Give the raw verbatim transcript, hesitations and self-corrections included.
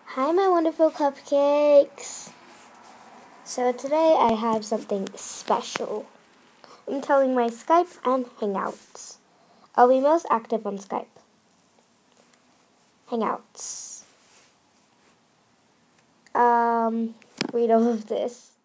Hi, my wonderful cupcakes. So today I have something special. I'm telling my Skype and Hangouts. I'll be most active on Skype. Hangouts. Um, read all of this.